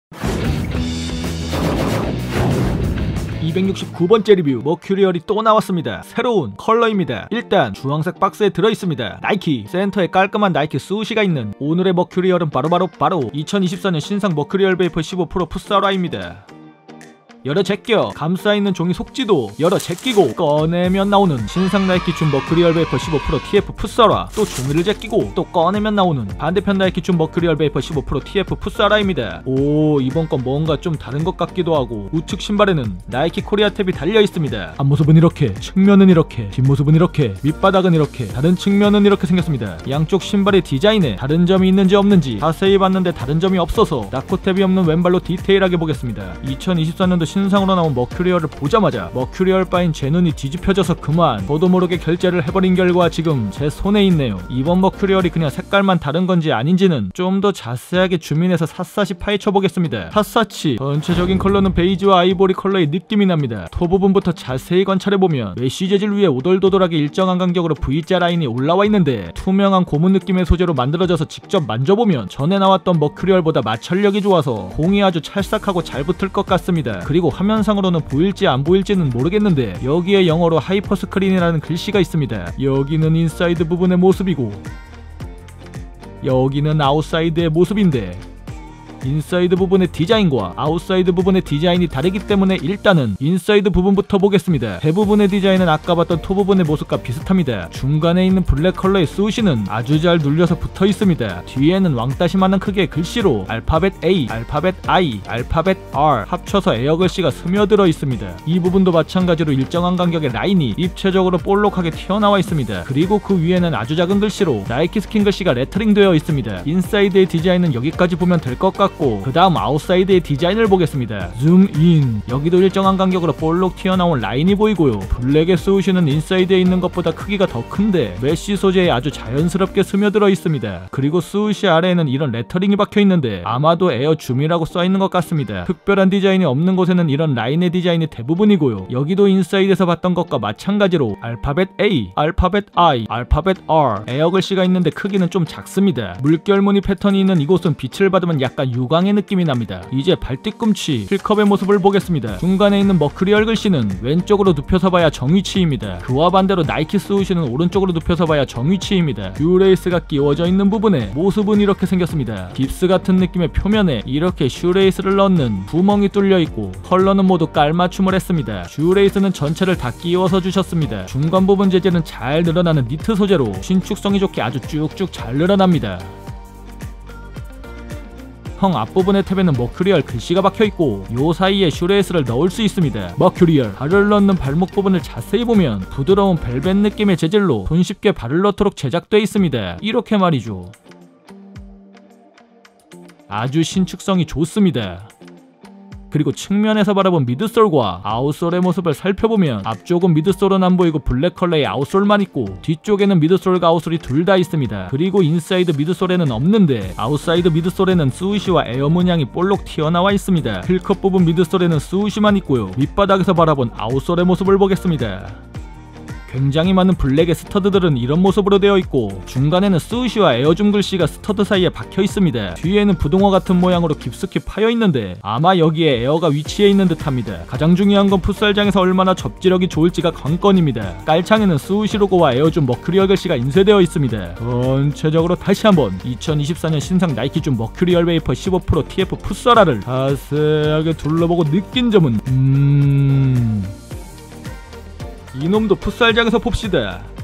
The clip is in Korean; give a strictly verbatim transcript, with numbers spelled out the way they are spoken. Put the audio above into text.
이백육십구 번째 리뷰, 머큐리얼이 또 나왔습니다. 새로운 컬러입니다. 일단 주황색 박스에 들어있습니다. 나이키, 센터에 깔끔한 나이키 수시가 있는 오늘의 머큐리얼은 바로바로 바로, 바로 이천이십사 년 신상 머큐리얼 베이퍼 십오 프로 풋사라입니다. 열어 제껴 감싸있는 종이 속지도 열어 제끼고 꺼내면 나오는 신상 나이키 준 머큐리얼 베이퍼 십오 프로 티에프 풋사라, 또 종이를 제끼고 또 꺼내면 나오는 반대편 나이키 준 머큐리얼 베이퍼 십오 프로 티에프 풋사라입니다. 오, 이번 건 뭔가 좀 다른 것 같기도 하고, 우측 신발에는 나이키 코리아 탭이 달려있습니다. 앞모습은 이렇게, 측면은 이렇게, 뒷모습은 이렇게, 밑바닥은 이렇게, 다른 측면은 이렇게 생겼습니다. 양쪽 신발의 디자인에 다른 점이 있는지 없는지 자세히 봤는데 다른 점이 없어서 나코 탭이 없는 왼발로 디테일하게 보겠습니다. 이천이십사 년도 신상으로 나온 머큐리얼을 보자마자 머큐리얼 바인 제 눈이 뒤집혀져서 그만 저도 모르게 결제를 해버린 결과 지금 제 손에 있네요. 이번 머큐리얼이 그냥 색깔만 다른 건지 아닌지는 좀 더 자세하게 줌인해서 샅샅이 파헤쳐 보겠습니다. 샅샅이 전체적인 컬러는 베이지와 아이보리 컬러의 느낌이 납니다. 토 부분부터 자세히 관찰해보면 메쉬 재질 위에 오돌도돌하게 일정한 간격으로 V자 라인이 올라와 있는데, 투명한 고무 느낌의 소재로 만들어져서 직접 만져보면 전에 나왔던 머큐리얼보다 마찰력이 좋아서 공이 아주 찰싹하고 잘 붙을 것 같습니다. 그리고 화면상으로는 보일지 안 보일지는 모르겠는데 여기에 영어로 하이퍼 스크린이라는 글씨가 있습니다. 여기는 인사이드 부분의 모습이고 여기는 아웃사이드의 모습인데, 인사이드 부분의 디자인과 아웃사이드 부분의 디자인이 다르기 때문에 일단은 인사이드 부분부터 보겠습니다. 대부분의 디자인은 아까 봤던 토 부분의 모습과 비슷합니다. 중간에 있는 블랙 컬러의 수시는 아주 잘 눌려서 붙어 있습니다. 뒤에는 왕따시만한 크기의 글씨로 알파벳 A, 알파벳 I, 알파벳 R 합쳐서 에어 글씨가 스며들어 있습니다. 이 부분도 마찬가지로 일정한 간격의 라인이 입체적으로 볼록하게 튀어나와 있습니다. 그리고 그 위에는 아주 작은 글씨로 나이키 스킨 글씨가 레터링 되어 있습니다. 인사이드의 디자인은 여기까지 보면 될 것 같고, 그 다음 아웃사이드의 디자인을 보겠습니다. 줌인, 여기도 일정한 간격으로 볼록 튀어나온 라인이 보이고요. 블랙의 스우시는 인사이드에 있는 것보다 크기가 더 큰데 메쉬 소재에 아주 자연스럽게 스며들어 있습니다. 그리고 스우시 아래에는 이런 레터링이 박혀 있는데 아마도 에어 줌이라고 써 있는 것 같습니다. 특별한 디자인이 없는 곳에는 이런 라인의 디자인이 대부분이고요. 여기도 인사이드에서 봤던 것과 마찬가지로 알파벳 A, 알파벳 I, 알파벳 R 에어 글씨가 있는데 크기는 좀 작습니다. 물결무늬 패턴이 있는 이곳은 빛을 받으면 약간 유광의 느낌이 납니다. 이제 발뒤꿈치, 힐컵의 모습을 보겠습니다. 중간에 있는 머큐리얼 글씨는 왼쪽으로 눕혀서 봐야 정위치입니다. 그와 반대로 나이키 스우시는 오른쪽으로 눕혀서 봐야 정위치입니다. 슈레이스가 끼워져 있는 부분에 모습은 이렇게 생겼습니다. 깁스 같은 느낌의 표면에 이렇게 슈레이스를 넣는 구멍이 뚫려 있고, 컬러는 모두 깔맞춤을 했습니다. 슈레이스는 전체를 다 끼워서 주셨습니다. 중간 부분 재질은 잘 늘어나는 니트 소재로 신축성이 좋게 아주 쭉쭉 잘 늘어납니다. 형 앞부분의 탭에는 머큐리얼 글씨가 박혀있고 요 사이에 슈레이스를 넣을 수 있습니다. 머큐리얼, 발을 넣는 발목 부분을 자세히 보면 부드러운 벨벳 느낌의 재질로 손쉽게 발을 넣도록 제작되어 있습니다. 이렇게 말이죠. 아주 신축성이 좋습니다. 그리고 측면에서 바라본 미드솔과 아웃솔의 모습을 살펴보면 앞쪽은 미드솔은 안 보이고 블랙 컬러의 아웃솔만 있고, 뒤쪽에는 미드솔과 아웃솔이 둘 다 있습니다. 그리고 인사이드 미드솔에는 없는데 아웃사이드 미드솔에는 스우시와 에어 문양이 볼록 튀어나와 있습니다. 힐컵 부분 미드솔에는 스우시만 있고요. 밑바닥에서 바라본 아웃솔의 모습을 보겠습니다. 굉장히 많은 블랙의 스터드들은 이런 모습으로 되어 있고, 중간에는 스우시와 에어줌 글씨가 스터드 사이에 박혀 있습니다. 뒤에는 부동어 같은 모양으로 깊숙이 파여 있는데 아마 여기에 에어가 위치해 있는 듯 합니다. 가장 중요한 건 풋살장에서 얼마나 접지력이 좋을지가 관건입니다. 깔창에는 스우시 로고와 에어줌 머큐리얼 글씨가 인쇄되어 있습니다. 전체적으로 다시 한번 이천이십사 년 신상 나이키 준 머큐리얼 베이퍼 십오 프로 티에프 풋사라를 자세하게 둘러보고 느낀 점은 음... 이놈도 풋살장에서 봅시다.